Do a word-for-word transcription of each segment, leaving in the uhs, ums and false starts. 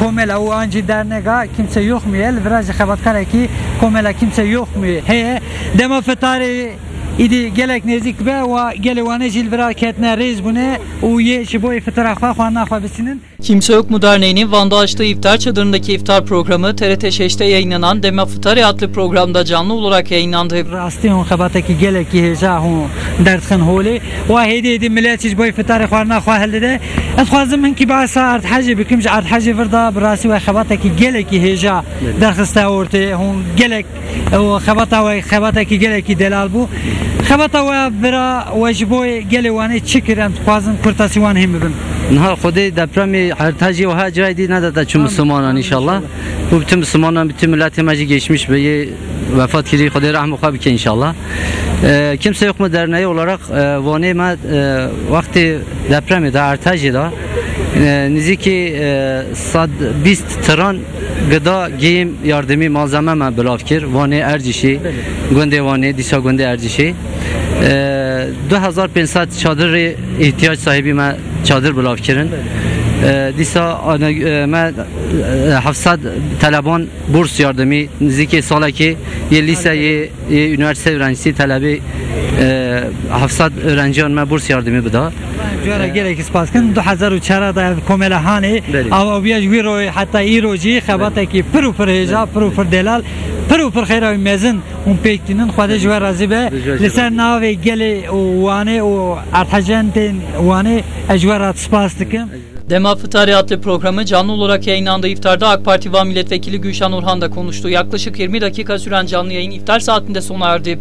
komela o anci dernega kimse yok mu el viraj xebatkare ki komela kimse yok mu he dema fetare İdi gelek nezik be ve gelewane jilvera ketne reis bune o ye şiboy fıtarafa xwana xabisinin. Kimse Yok mu Derneği'nin Van'da açtığı iftar çadırındaki iftar programı T R T şeşte yayınlanan Dema Fıtari adlı programda canlı olarak yayınlandı. Rasti on xabataki gelek yeja hon dertxin holi ve hedi hedi millet şiboy fıtari xwana xwahelde etxwazim min ki ba saat hacı bikimj art hacı verda brasi ve xabataki gelek yeja derxista orte hon gelek o xabata ve xabataki gelek delal bu خبطه و برا واجبوی گلوانی چیکرند خوازم کرتاسیوان هم ببین. نه خودی دپرمی ارتجی و ها جای دی نداده چون مسلمانان انشالله و bütün Müslümanlar bütün milleti meclis geçmiş ve vefat kiri خدای رحم خوا بکنه انشالله. Kimse Yok mu derneği olarak vani ma vakti depremi de ارتجی da niziki sad بیست tran gıda giyim yardımı malzeme me bırakır vani Ercişi günde vani disa günde Ercişi دو هزار و پانصد çadır ihtiyaç sahibi me çadır bırakırın disa me هفتصد talebon burs yardımı niziki salaki ye lise ye üniversite öğrencisi talebi هفتصد öğrenciyan me burs yardımı bıda. جوارا گلک اسپاسکن دو هزار و چهار دا کوملا هانی او بیاج ویرو حتی ایروجی خباته کی پرو پر هجا پرو پر دلال پرو پر خیره مزن اون پیکتینن خواده جوار رازی به لسر ناوی گلی وانه و ارتجنتین وانه اجوارات اسپاستکم. Dema Fıtari adlı programı canlı olarak yayınlandığı iftarda AK Parti Van Milletvekili Gülşen Orhan da konuştu. Yaklaşık yirmi dakika süren canlı yayın iftar saatinde sona erdi.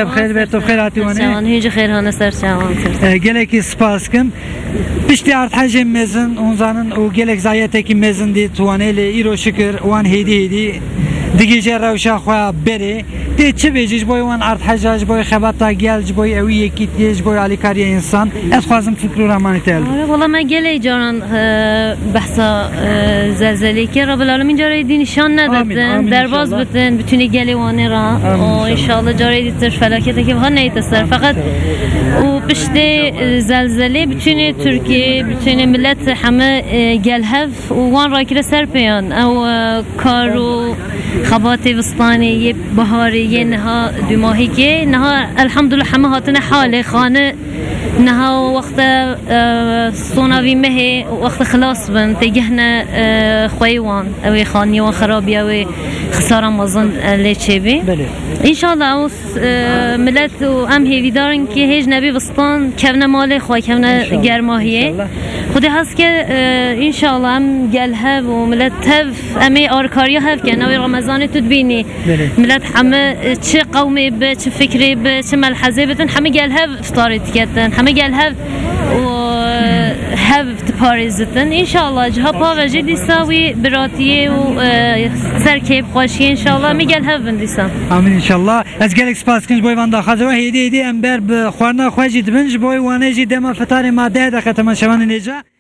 Geleki spaskim pişti arthacem mezun onzanın o gelek zayeteki mezun di tuaneli iro şükür wan hedi hedi دیگه روشا خوا بره تی چه بیجش بای وان ارت حجاج بای خبرتا گلج بای اویه کیتیج بای علی کاری انسان از خوازم فکر رو رمان تل. والله ما گلی جارن بحثا زلزله که رب العالمین جاری دی نشان ندادن درباز بتن بتونی گلی وانه را و ان شاء الله جاری دیتر فلاکته که بخواد نیتستر فقط و پشت زلزله بتونی ترکیه بتونی ملت همه گلهف و وان را کره سر پیان او کارو خبات وسطانی یه بهاری یه نها دو ماهی که نها الحمدلله همه هاتن حال خانه نها وقت صوناوی مه وقت خلاص بن تجهنا خویوان اوی خانی و خرابی اوی خسارة مازن لیچه بی ان شاء الله اوس ملت و ام هیوی دارن که هیچ نبی وسطان کفنا مال خواه کفنا گرماهیه خودی هست که ان شاء الله ام گل هف و ملت هف امی آرکاری هف که نوی رمضان تو بینی ملت همه چه قومی به چه فکری به چه ملحظه بتن همه گل هف افطاری تکتن همه گل هف و هف تپاریزتن ان شاء الله جها پا و جدی ساوی براتیه و سرکیب خوشی ان شاء الله میگل هف بندیسم آمین ان شاء الله از گلک سپاس کنج بای وان داخل و هیدی هیدی امبر بخورنا خوشی دبنج بای وانه جی دما فتار ماده دخت من شوان نیجا